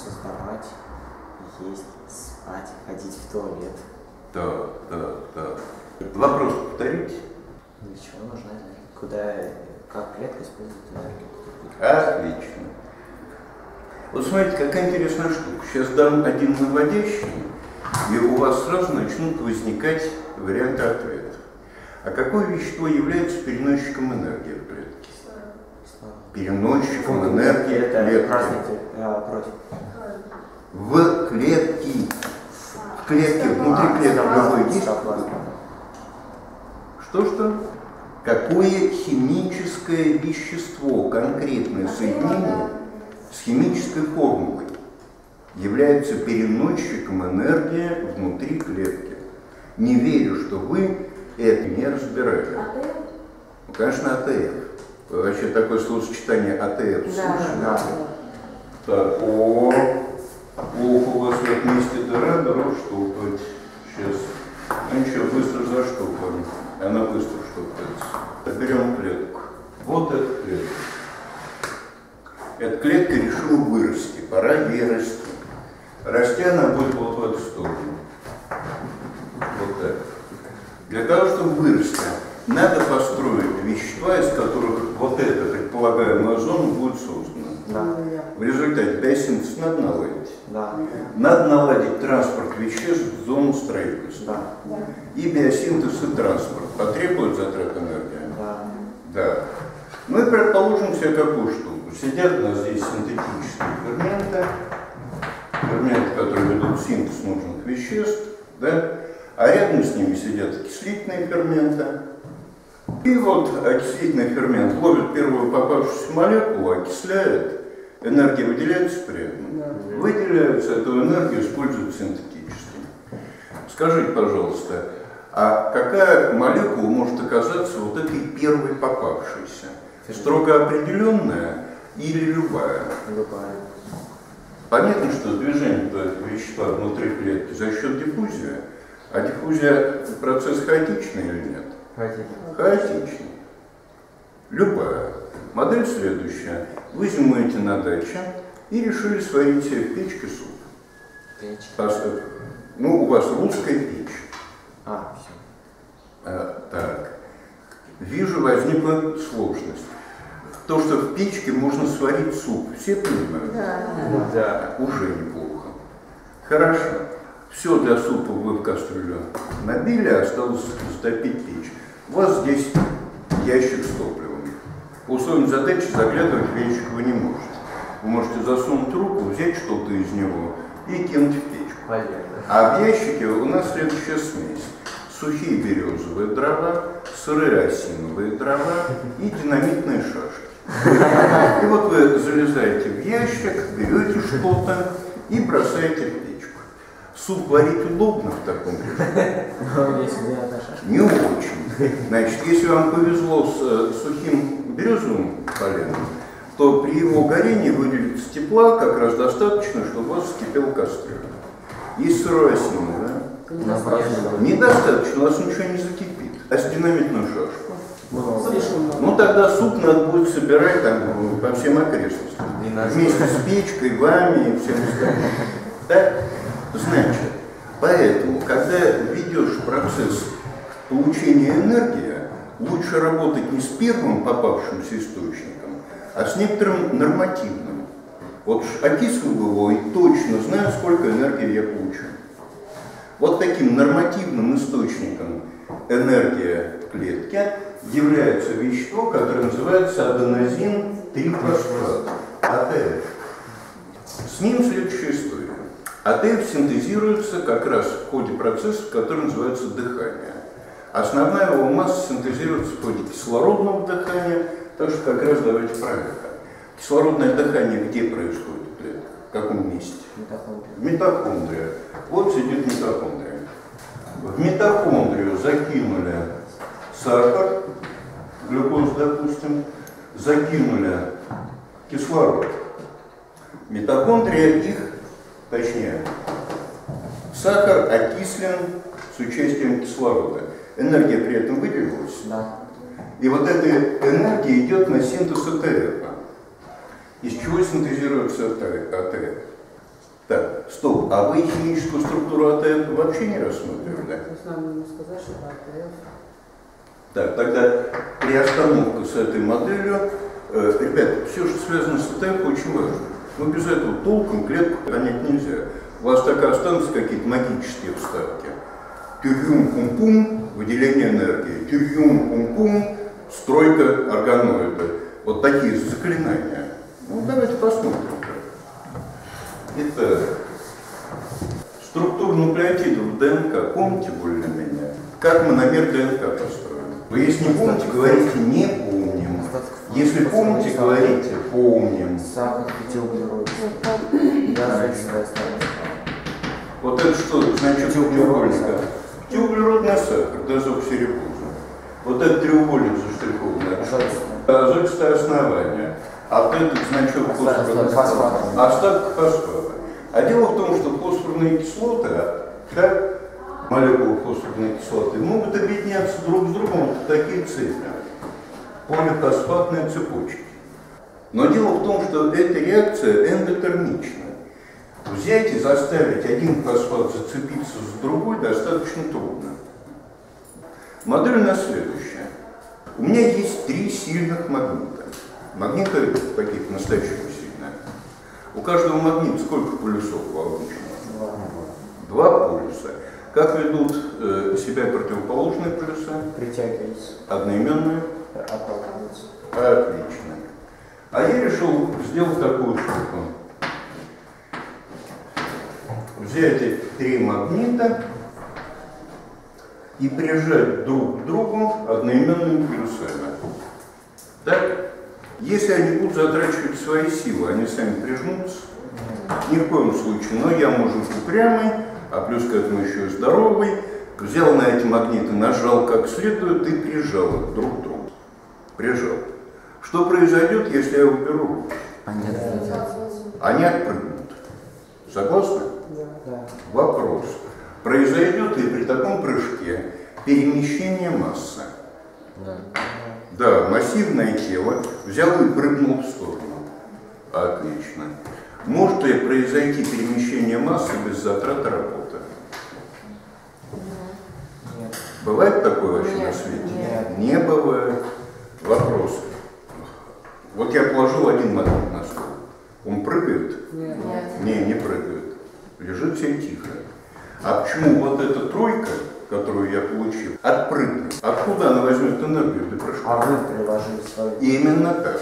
создавать, есть, спать, ходить в туалет. Да. Вопрос повторите. Для чего нужна энергия? Как клетка использует энергию? Отлично. Вот смотрите, какая интересная штука. Сейчас дам один наводящий, и у вас сразу начнут возникать варианты ответа. А какое вещество является переносчиком энергии в клетке? Переносчиком энергии в клетке. В клетке. В клетке, внутри клетки какое есть? Что? Какое химическое вещество, конкретное соединение с химической формулой является переносчиком энергии внутри клетки? Не верю, что вы это не разбираете. Ну, конечно, АТФ. Вообще такое словосочетание АТФ слышали? Да. Так, у вас в этом месте дыра, дров штукать. Сейчас. Ну ничего, быстро заштукаем. Она быстро штукается. Берем клетку. Вот эта клетка. Эта клетка решила вырасти. Пора ей расти. Расти она будет вот в эту сторону. Вот так. Для того, чтобы вырасти, надо построить вещества, из которых вот эта предполагаемая зона будет создана. Да. В результате биосинтез надо наладить. Да. Надо наладить транспорт веществ в зону строительства. Да. И биосинтез и транспорт потребуют затрат энергии. Да. Ну и предположим себе какую штуку. Сидят у нас здесь синтетические ферменты, которые ведут синтез нужных веществ, да? А рядом с ними сидят окислительные ферменты. И вот окислительный фермент ловит первую попавшуюся молекулу, окисляет, энергия выделяется при этом. Выделяется, эту энергию используют синтетически. Скажите, пожалуйста, а какая молекула может оказаться вот этой первой попавшейся? Строго определенная или любая? Любая. Понятно, что движение этого вещества внутри клетки за счет диффузии, а диффузия процесс хаотичный или нет? Хаотичный. Любая. Модель следующая. Вы зимуете на даче и решили сварить себе в печке суп. Ну, у вас русская печь. Все. Так. Вижу, возникла сложность. То, что в печке можно сварить суп. Все понимают? Да. Уже неплохо. Хорошо. Все для супа вы в кастрюлю набили, осталось затопить печь. У вас здесь ящик с топливом. По условиям задачи заглядывать в ящик вы не можете. Вы можете засунуть руку, взять что-то из него и кинуть в печку. А в ящике у нас следующая смесь. Сухие березовые дрова, сырые осиновые дрова и динамитные шашки. И вот вы залезаете в ящик, берете что-то и бросаете в печку. Суп варить удобно в таком режиме? Не очень. Значит, если вам повезло с сухим березовым поленом, то при его горении выделится тепла как раз достаточно, чтобы у вас вскипела кастрюля. Есть сырое осиновое, да? Недостаточно, у вас ничего не закипит. А с динамитную шашку? Ну тогда суп надо будет собирать там, по всем окрестностям. Вместе с печкой, вами и всем остальным. Так? Значит, поэтому, когда ведешь процесс получения энергии, лучше работать не с первым попавшимся источником, а с некоторым нормативным. Вот окислил его и точно знаю, сколько энергии я получу. Вот таким нормативным источником энергии в клетке является вещество, которое называется аденозин-трифосфат, АТФ. С ним следующая история. АТФ синтезируется как раз в ходе процесса, который называется дыхание. Основная его масса синтезируется в ходе кислородного дыхания, так что как раз давайте проверим. Кислородное дыхание где происходит в клетках? В каком месте? В митохондрии. Вот сидит митохондрия. В митохондрию закинули сахар, глюкозу, допустим, закинули кислород. Митохондрия их, точнее, сахар окислен с участием кислорода. Энергия при этом выделилась. Да. И вот эта энергия идет на синтез АТФ. Из чего синтезируется АТФ? Так, стоп, а вы химическую структуру АТФ вообще не рассматривали? Так, тогда приостановка с этой моделью. Ребят, все, что связано с АТФ, очень важно. Но без этого толком клетку понять нельзя. У вас так и останутся какие-то магические вставки. Тюрьюм-пум-пум, выделение энергии. Тюрьюм-пум-пум, стройка органоида. Вот такие заклинания. Ну, давайте посмотрим. Итак, структура нуклеотидов в ДНК. Помните более-менее? Как мономер ДНК построен? Вы, если не помните, говорите «не помним». Если помните, говорите «помним». Сахар, пятиуглерод. Вот это что значит треугольника? Пятиуглеродный сахар, дезоксирибоза. Вот этот треугольник заштрихован. Азотистое основание. А вот этот значок фосфора. Остаток фосфора. А дело в том, что фосфорные кислоты, как молекулы фосфорной кислоты, могут объединяться друг с другом в такие цепи. Полифосфатные цепочки. Но дело в том, что эта реакция эндотермична. Взять и заставить один фосфат зацепиться с другой достаточно трудно. Модель у нас следующая. У меня есть 3 сильных магнита. Магниты таких настоящих сильных. У каждого магнита сколько полюсов получено? 2 полюса. Как ведут себя противоположные полюса? Притягиваются. Одноименные? Отталкиваются. Отлично. А я решил сделать такую штуку. Взять эти 3 магнита и прижать друг к другу одноименными полюсами. Так? Если они будут затрачивать свои силы, они сами прижмутся. Ни в коем случае. Но я мужик упрямый, а плюс к этому еще и здоровый. Взял на эти магниты, нажал как следует и прижал их друг к другу. Прижал. Что произойдет, если я уберу? Они отпрыгнут. Согласны? Да. Вопрос. Произойдет ли при таком прыжке перемещение массы? Да, массивное тело взял и прыгнул в сторону. Отлично. Может ли произойти перемещение массы без затрат работы? Нет. Бывает такое вообще на свете? Нет. Не бывает. Вопрос. Вот я положил один магнит на стол. Он прыгает? Нет. Не прыгает. Лежит все тихо. А почему вот эта тройка, которую я получил, отпрыгнет? Откуда она возьмет энергию для прыжка? А вы приложили свою. Именно так.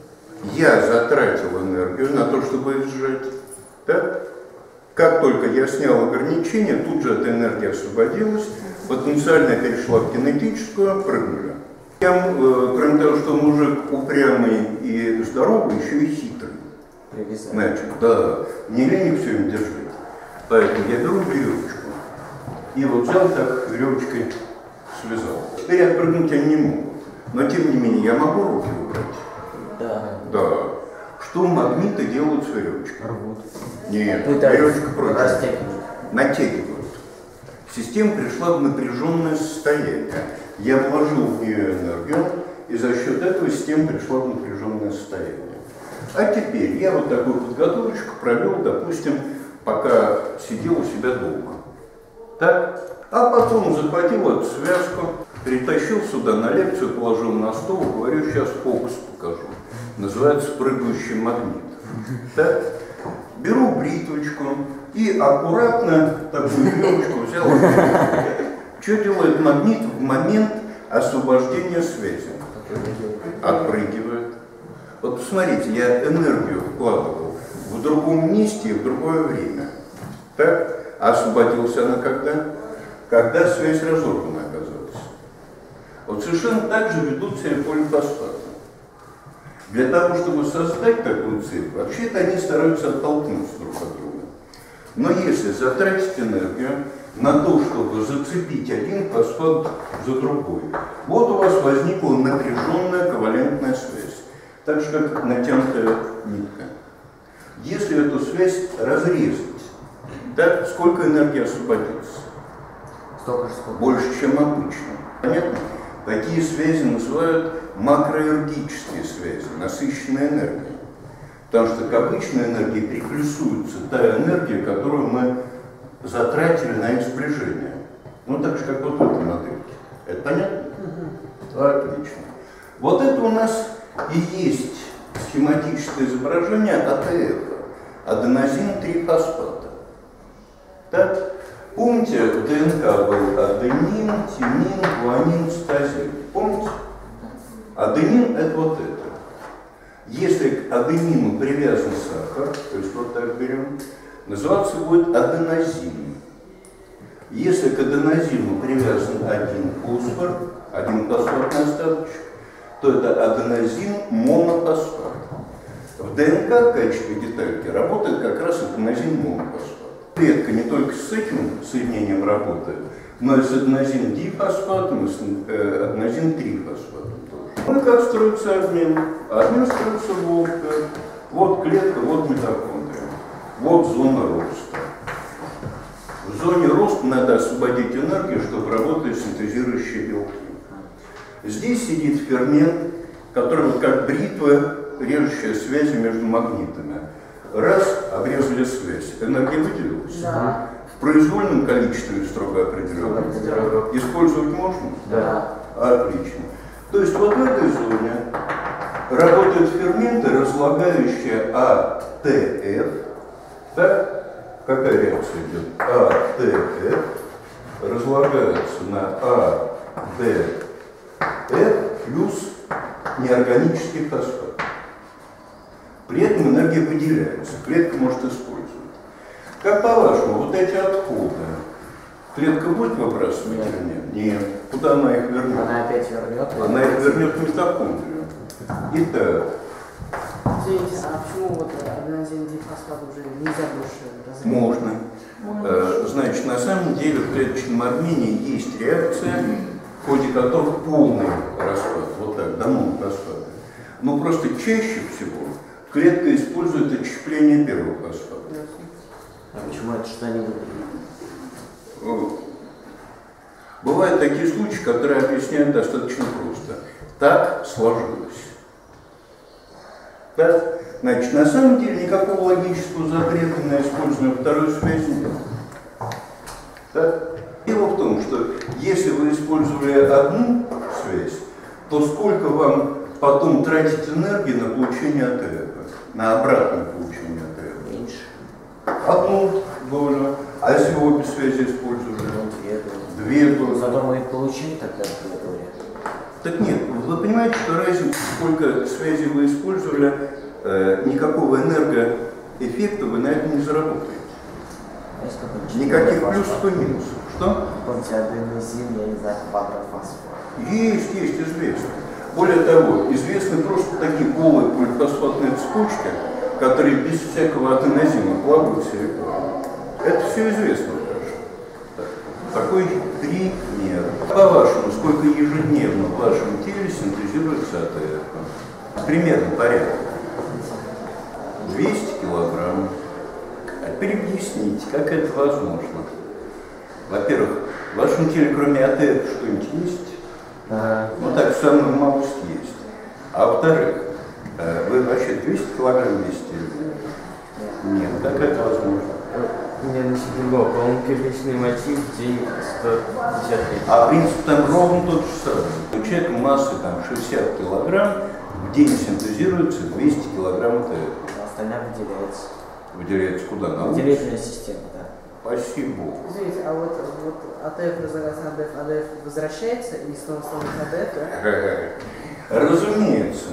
Я затратил энергию на то, чтобы их сжать. Так? Как только я снял ограничения, тут же эта энергия освободилась, потенциально перешла в кинетическую, прыгнули. Кроме того, что мужик упрямый и здоровый, еще и хитрый. Значит, да, не лень все им держать. Поэтому я беру веревочку и вот взял так веревочкой связал. Теперь отпрыгнуть они не могут. Но тем не менее я могу руки убрать. Да. Да. Что магниты делают с веревочкой? Рвут. Нет, Это веревочка против. растягивают. Натягивают. Система пришла в напряженное состояние. Я вложил в нее энергию, и за счет этого система пришла в напряженное состояние. А теперь я вот такую подготовочку провел, допустим, пока сидел у себя дома. Так? А потом захватил эту связку, перетащил сюда на лекцию, положил на стол, говорю, сейчас фокус покажу. Называется прыгающий магнит. Так? Беру бритвочку и аккуратно такую веревочку взял. Что делает магнит в момент освобождения связи? Отпрыгивает. Вот посмотрите, я энергию вкладывал в другом месте и в другое время. Так? А освободилась она когда? Когда связь разорвана оказалась. Вот совершенно так же ведут себя полифосфаты. Для того, чтобы создать такую цепь, вообще-то они стараются оттолкнуться друг от друга. Но если затратить энергию на то, чтобы зацепить один фосфат за другой, вот у вас возникла напряженная ковалентная связь, так же, как натянутая нитка. Если эту связь разрезать, так сколько энергии освободится? Столько же, сколько. Больше, чем обычно. Понятно? Такие связи называют макроэнергические связи, насыщенные энергией. Потому что к обычной энергии приплюсуется та энергия, которую мы затратили на их сближение. Ну, так же, как вот в этой модельке. Это понятно? Отлично. Вот это у нас и есть схематическое изображение АТФ, аденозин-трифосфата. Так? Помните, в ДНК был аденин, тимин, гуанин, цитозин. Помните? Аденин – это вот это. Если к аденину привязан сахар, то есть вот так берем, называться будет аденозин. Если к аденозину привязан один фосфор, один фосфатный остаточек, то это аденозин монофосфат. В ДНК в качестве детальки работает как раз аденозин монофосфат. Клетка не только с этим соединением работает, но и с аденозин-дифосфатом, и с аденозин-трифосфатом тоже. Ну и как строится обмен? Обмен строится вот, вот клетка, вот митохондрия, вот зона роста. В зоне роста надо освободить энергию, чтобы работали синтезирующие белки. Здесь сидит фермент, который вот как бритва, режущая связи между магнитами. Раз, обрезали связь, энергия выделилась. Да. В произвольном количестве строго определенном. Использовать можно? Да. Отлично. То есть вот в этой зоне работают ферменты, разлагающие АТФ. Так? Какая реакция идет? АТФ разлагается на АДФ плюс неорганический фосфат. При этом энергия выделяется, клетка может использовать. Как по-вашему, вот эти отходы, клетка будет выбрасывать или нет? Нет. Куда она их вернет? Она опять вернет. Она их вернет в митохондрию. Итак. Извините, а почему вот аденозин-дифосфат уже нельзя больше развить? Можно. Значит, на самом деле в клеточном обмене есть реакция, в ходе которой полный распад, вот так, до монофосфата. Но просто чаще всего клетка использует отщепление первого фосфата. А почему это что не выглядит? Бывают такие случаи, которые объясняют достаточно просто. Так сложилось. Да? Значит, на самом деле никакого логического запрета на использование второй связи нет. Да? Дело в том, что если вы использовали одну связь, то сколько вам потом тратить энергии на получение АТФ, на обратное получение АТФ? Меньше. Одну долю. А если обе связи использовали? Две доли. Зато мы их получили тогда в теории. Так нет, вы понимаете, что разница, сколько связей вы использовали, никакого энергоэффекта вы на этом не заработаете. Никаких плюсов и минусов. Что? Помните, аденозин, я не знаю, квадрофосфат. Есть известно. Более того, известны просто такие голые полифосфатные цепочки, которые без всякого аденозина плавают в силиконе. Это все известно даже. Такой пример. По-вашему, сколько ежедневно в вашем теле синтезируется АТФ? Примерно порядок. 200 килограмм. А теперь объясните, как это возможно? Во-первых, в вашем теле кроме АТФ что-нибудь есть? Ну так, самую малость есть. А во-вторых, вы вообще 200 килограмм весите? Нет, как это возможно? Мне насчет другого, по-моему, первичный мотив в день 150 лет. А принцип там ровно тот же самый. У человека массы там 60 килограмм, в день синтезируется 200 килограмм АТФ. А остальное выделяется. Выделяется куда? На улицу? Выделительная система, да. Спасибо. Извините, а вот АТФ разлагается на АДФ, АДФ возвращается и снова становится АДФ, да? Разумеется.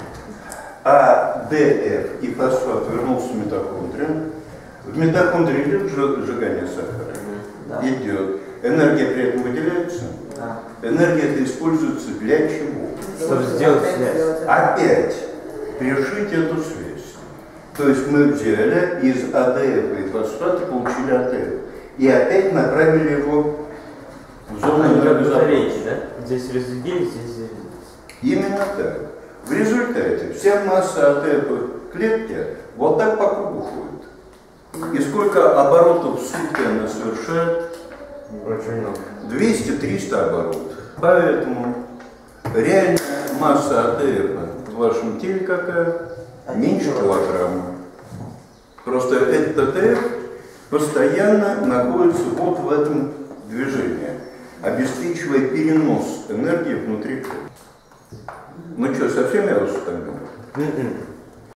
АДФ и фосфат вернулся в митохондрию. В митохондрии идет сжигание сахара? Да. Идет. Энергия при этом выделяется? Да. Энергия это используется для чего? Чтобы сделать связь. Опять пришить эту связь. То есть мы взяли из АДФ и фосфата, получили АТФ. И опять направили его в зону энергозапаса. Да? Здесь разделились, здесь разделились. Именно так. В результате вся масса АТФ клетки вот так по кругу ходит. И сколько оборотов в сутки она совершает? Очень много. 200-300 оборотов. Поэтому реальная масса АТФ в вашем теле какая? Меньше килограмма. Просто этот АТФ постоянно находится вот в этом движении, обеспечивая перенос энергии внутри. Ну что, совсем я вас утомил?